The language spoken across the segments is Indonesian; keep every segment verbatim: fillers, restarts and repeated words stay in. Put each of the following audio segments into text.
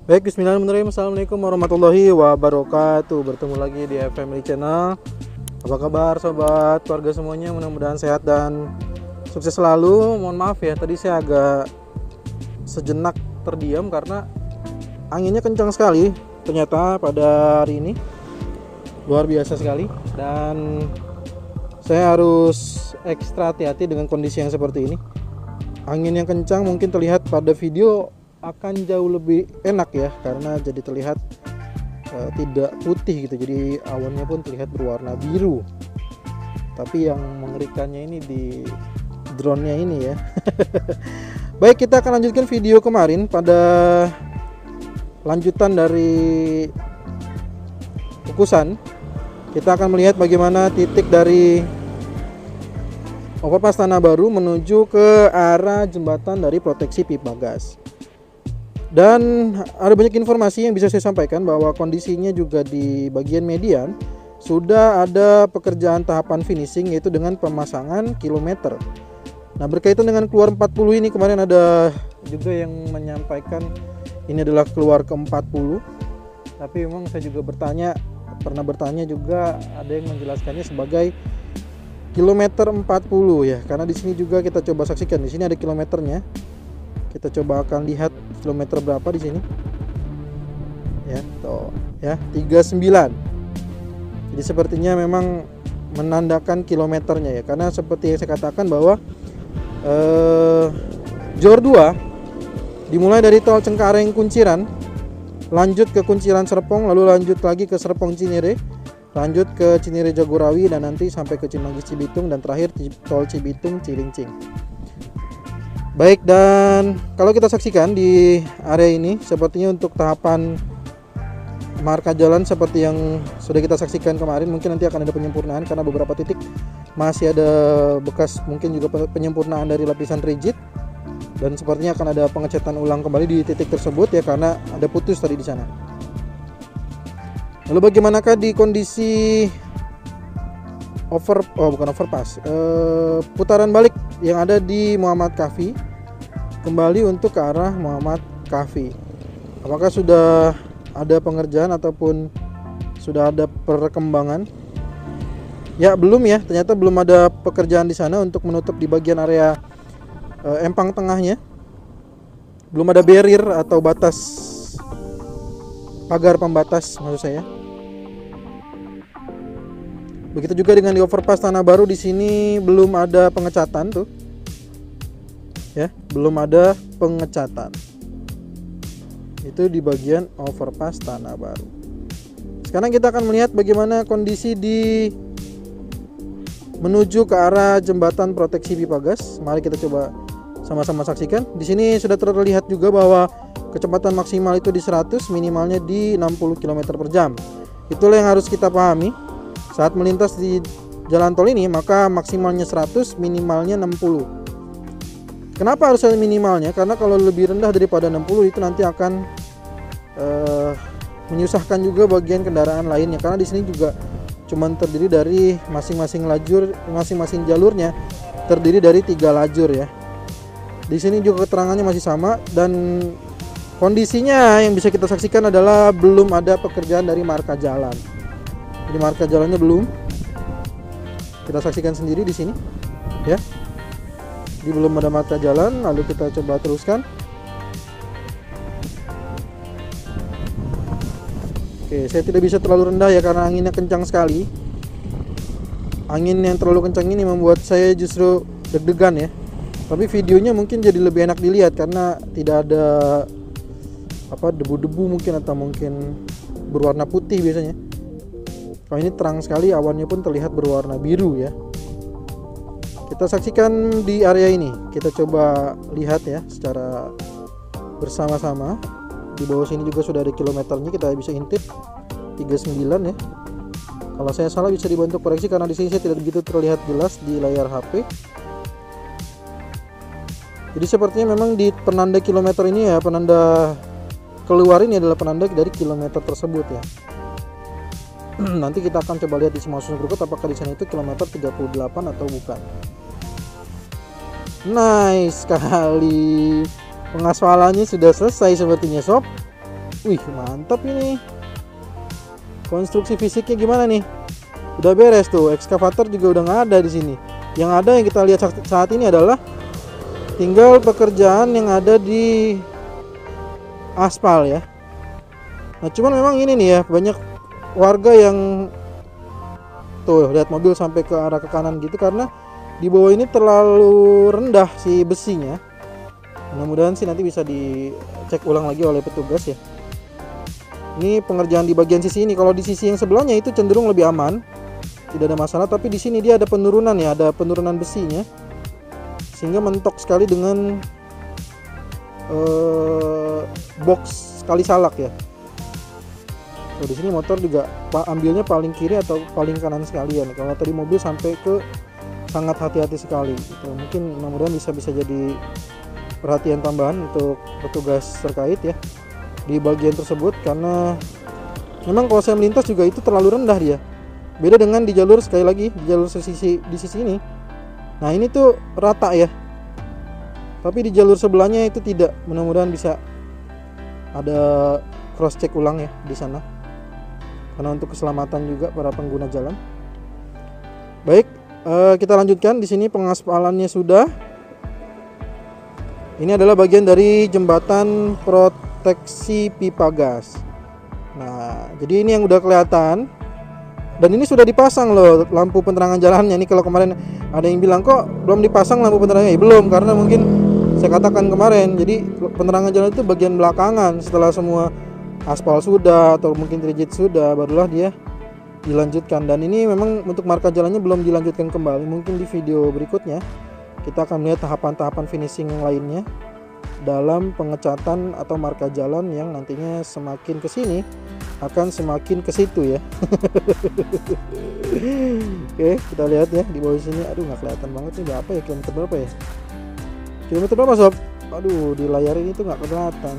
Baik, bismillahirrahmanirrahim. Assalamualaikum warahmatullahi wabarakatuh. Bertemu lagi di Family Channel. Apa kabar sobat, keluarga semuanya? Mudah-mudahan sehat dan sukses selalu. Mohon maaf ya, tadi saya agak sejenak terdiam karena anginnya kencang sekali ternyata pada hari ini. Luar biasa sekali. Dan saya harus ekstra hati-hati dengan kondisi yang seperti ini. Angin yang kencang mungkin terlihat pada video akan jauh lebih enak ya, karena jadi terlihat uh, tidak putih gitu, jadi awannya pun terlihat berwarna biru. Tapi yang mengerikannya ini di drone-nya ini ya. Baik, kita akan lanjutkan video kemarin pada lanjutan dari Kukusan. Kita akan melihat bagaimana titik dari overpass Tanah Baru menuju ke arah jembatan dari proteksi pipa gas. Dan ada banyak informasi yang bisa saya sampaikan bahwa kondisinya juga di bagian median sudah ada pekerjaan tahapan finishing, yaitu dengan pemasangan kilometer. Nah, berkaitan dengan keluar empat puluh ini, kemarin ada juga yang menyampaikan ini adalah keluar ke empat puluh. Tapi memang saya juga bertanya, pernah bertanya juga, ada yang menjelaskannya sebagai kilometer empat puluh ya. Karena di sini juga kita coba saksikan, di sini ada kilometernya. Kita coba akan lihat kilometer berapa di sini. Ya, tuh, ya, tiga puluh sembilan. Jadi sepertinya memang menandakan kilometernya ya, karena seperti yang saya katakan bahwa eh Jor dua dimulai dari tol Cengkareng Kunciran, lanjut ke Kunciran Serpong, lalu lanjut lagi ke Serpong Cinere, lanjut ke Cinere Jagorawi, dan nanti sampai ke Cimanggis Cibitung, dan terakhir tol Cibitung Cilincing. Baik, dan kalau kita saksikan di area ini sepertinya untuk tahapan marka jalan seperti yang sudah kita saksikan kemarin, mungkin nanti akan ada penyempurnaan karena beberapa titik masih ada bekas mungkin juga penyempurnaan dari lapisan rigid, dan sepertinya akan ada pengecatan ulang kembali di titik tersebut ya, karena ada putus tadi di sana. Lalu bagaimanakah di kondisi over oh bukan overpass eh, putaran balik yang ada di Muhammad Kahfi kembali untuk ke arah Muhammad Kahfi? Apakah sudah ada pengerjaan ataupun sudah ada perkembangan? Ya, belum ya, ternyata belum ada pekerjaan di sana untuk menutup di bagian area eh, empang tengahnya. Belum ada barrier atau batas, pagar pembatas maksud saya. Begitu juga dengan di overpass Tanah Baru, di sini belum ada pengecatan tuh. Ya, belum ada pengecatan. Itu di bagian overpass Tanah Baru. Sekarang kita akan melihat bagaimana kondisi di menuju ke arah jembatan proteksi pipa gas. Mari kita coba sama-sama saksikan. Di sini sudah terlihat juga bahwa kecepatan maksimal itu di seratus, minimalnya di enam puluh kilometer per jam. Itulah yang harus kita pahami. Saat melintas di jalan tol ini, maka maksimalnya seratus, minimalnya enam puluh. Kenapa harus ada minimalnya? Karena kalau lebih rendah daripada enam puluh itu nanti akan uh, menyusahkan juga bagian kendaraan lainnya. Karena di sini juga cuma terdiri dari masing-masing lajur, masing-masing jalurnya terdiri dari tiga lajur ya. Di sini juga keterangannya masih sama, dan kondisinya yang bisa kita saksikan adalah belum ada pekerjaan dari marka jalan. Jadi marka jalannya belum. Kita saksikan sendiri di sini, ya. Jadi belum ada marka jalan. Lalu kita coba teruskan. Oke, saya tidak bisa terlalu rendah ya karena anginnya kencang sekali. Angin yang terlalu kencang ini membuat saya justru deg-degan ya. Tapi videonya mungkin jadi lebih enak dilihat karena tidak ada apa debu-debu mungkin, atau mungkin berwarna putih biasanya. Kalau ini terang sekali, awannya pun terlihat berwarna biru ya. Kita saksikan di area ini. Kita coba lihat ya secara bersama-sama. Di bawah sini juga sudah ada kilometernya, kita bisa intip tiga puluh sembilan ya. Kalau saya salah bisa dibantu koreksi karena di sini saya tidak begitu terlihat jelas di layar H P. Jadi sepertinya memang di penanda kilometer ini ya, penanda keluar ini adalah penanda dari kilometer tersebut ya. Nanti kita akan coba lihat di simulasi berikut apakah di sana itu kilometer tiga puluh delapan atau bukan. Nice sekali. Pengaspalannya sudah selesai sepertinya sob. Wih, mantap ini. Konstruksi fisiknya gimana nih? Udah beres tuh, ekskavator juga udah nggak ada di sini. Yang ada yang kita lihat saat ini adalah tinggal pekerjaan yang ada di aspal ya. Nah, cuman memang ini nih ya, banyak warga yang tuh lihat mobil sampai ke arah ke kanan gitu karena di bawah ini terlalu rendah si besinya. Mudah-mudahan sih nanti bisa dicek ulang lagi oleh petugas ya. Ini pengerjaan di bagian sisi ini. Kalau di sisi yang sebelahnya itu cenderung lebih aman, tidak ada masalah. Tapi di sini dia ada penurunan ya, ada penurunan besinya, sehingga mentok sekali dengan uh, box kali salak ya. So, di sini motor juga ambilnya paling kiri atau paling kanan sekalian. Kalau tadi mobil sampai ke sangat hati-hati sekali. Gitu. Mungkin mudah-mudahan bisa bisa jadi perhatian tambahan untuk petugas terkait ya di bagian tersebut, karena memang kalau saya melintas juga itu terlalu rendah dia. Beda dengan di jalur, sekali lagi di jalur sisi di sisi ini. Nah, ini tuh rata ya. Tapi di jalur sebelahnya itu tidak. Mudah-mudahan bisa ada cross check ulang ya di sana. Karena untuk keselamatan juga para pengguna jalan. Baik, eh, kita lanjutkan. Di sini pengaspalannya sudah. Ini adalah bagian dari jembatan proteksi pipa gas. Nah, jadi ini yang udah kelihatan. Dan ini sudah dipasang loh lampu penerangan jalannya. Ini kalau kemarin ada yang bilang kok belum dipasang lampu penerangannya, ya, belum, karena mungkin saya katakan kemarin. Jadi penerangan jalan itu bagian belakangan, setelah semua aspal sudah atau mungkin rigid sudah, barulah dia dilanjutkan. Dan ini memang untuk marka jalannya belum dilanjutkan kembali. Mungkin di video berikutnya kita akan melihat tahapan-tahapan finishing yang lainnya dalam pengecatan atau marka jalan yang nantinya semakin ke sini akan semakin ke situ ya. Oke, kita lihat ya di bawah sini. Aduh, nggak kelihatan banget nih berapa ya, kilometer berapa ya? Kilometer berapa sob? Aduh, di layar ini tuh nggak kelihatan.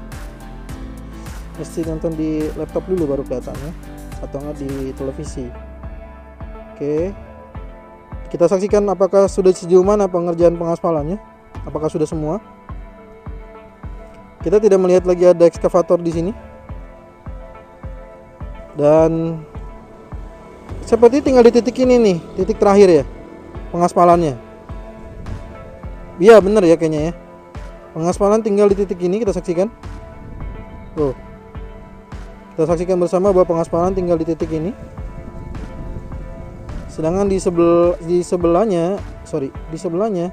Mesti nonton di laptop dulu baru kelihatannya, atau nggak di televisi. Oke, kita saksikan apakah sudah sejauh mana pengerjaan pengaspalannya. Apakah sudah semua? Kita tidak melihat lagi ada ekskavator di sini. Dan seperti tinggal di titik ini nih, titik terakhir ya pengaspalannya. Iya bener ya kayaknya ya. Pengaspalan tinggal di titik ini, kita saksikan. Tuh. Kita saksikan bersama bahwa pengaspalan tinggal di titik ini. Sedangkan di sebel di sebelahnya, sorry, di sebelahnya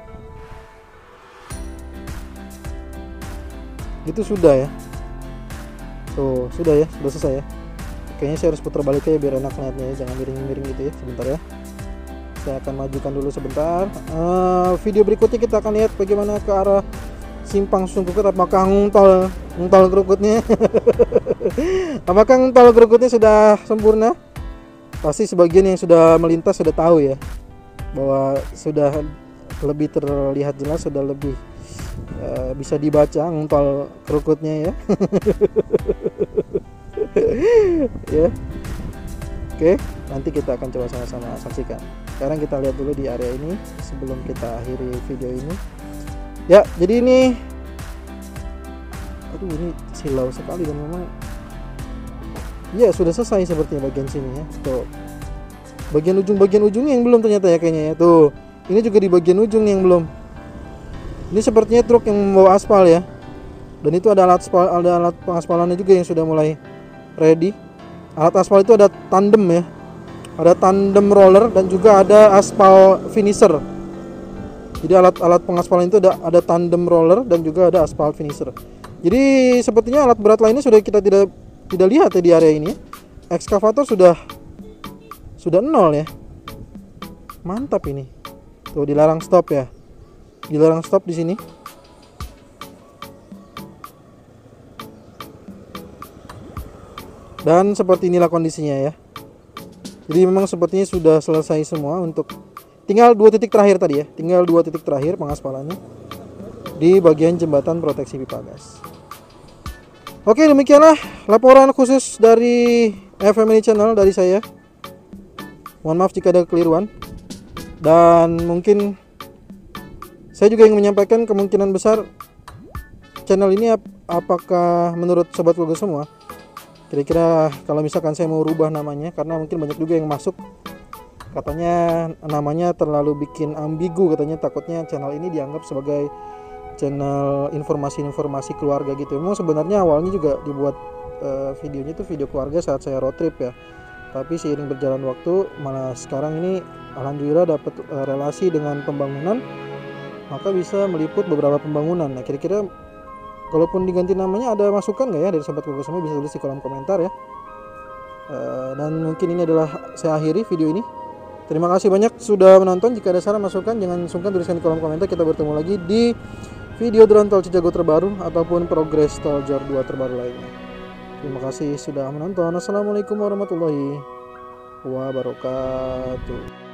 itu sudah ya. Tuh, sudah ya, sudah selesai ya. Kayaknya saya harus putar balik aja biar enak lihatnya ya, jangan miring-miring gitu ya. Sebentar ya. Saya akan majukan dulu sebentar. Uh, video berikutnya kita akan lihat bagaimana ke arah simpang susun krukut. Apakah ngtol ngtol krukutnya? Apakah ngtol krukutnya sudah sempurna? Pasti sebagian yang sudah melintas sudah tahu ya, bahwa sudah lebih terlihat jelas, sudah lebih uh, bisa dibaca ngtol krukutnya ya. Ya. Oke, nanti kita akan coba sama-sama saksikan. Sekarang kita lihat dulu di area ini sebelum kita akhiri video ini. Ya, jadi ini aduh ini silau sekali dan memang ya sudah selesai sepertinya bagian sini ya. Tuh. Bagian ujung-bagian ujungnya yang belum ternyata ya kayaknya ya. Tuh. Ini juga di bagian ujung yang belum. Ini sepertinya truk yang membawa aspal ya. Dan itu ada alat aspal, ada alat pengaspalannya juga yang sudah mulai ready. Alat aspal itu ada tandem ya. Ada tandem roller dan juga ada aspal finisher. Jadi alat-alat pengaspalan itu ada ada tandem roller dan juga ada aspal finisher. Jadi sepertinya alat berat lainnya sudah kita tidak tidak lihat ya di area ini. Ekskavator sudah sudah nol ya. Mantap ini. Tuh dilarang stop ya. Dilarang stop di sini. Dan seperti inilah kondisinya ya. Jadi memang sepertinya sudah selesai semua untuk tinggal dua titik terakhir tadi ya. Tinggal dua titik terakhir pengaspalannya di bagian jembatan proteksi pipa gas. Oke, demikianlah laporan khusus dari F M L Channel dari saya. Mohon maaf jika ada kekeliruan. Dan mungkin saya juga ingin menyampaikan kemungkinan besar channel ini ap apakah menurut sobat Google semua? Kira-kira kalau misalkan saya mau rubah namanya, karena mungkin banyak juga yang masuk katanya namanya terlalu bikin ambigu, katanya takutnya channel ini dianggap sebagai channel informasi-informasi keluarga gitu. Memang sebenarnya awalnya juga dibuat uh, videonya itu video keluarga saat saya road trip ya. Tapi seiring berjalan waktu malah sekarang ini alhamdulillah dapat uh, relasi dengan pembangunan, maka bisa meliput beberapa pembangunan. Nah kira-kira kalaupun diganti namanya ada masukan nggak ya dari sobat Google semua, bisa tulis di kolom komentar ya. Uh, dan mungkin ini adalah saya akhiri video ini. Terima kasih banyak sudah menonton. Jika ada saran masukan jangan sungkan tuliskan di kolom komentar. Kita bertemu lagi di video drone tol Cijago terbaru ataupun progres tol Jar dua terbaru lainnya. Terima kasih sudah menonton. Assalamualaikum warahmatullahi wabarakatuh.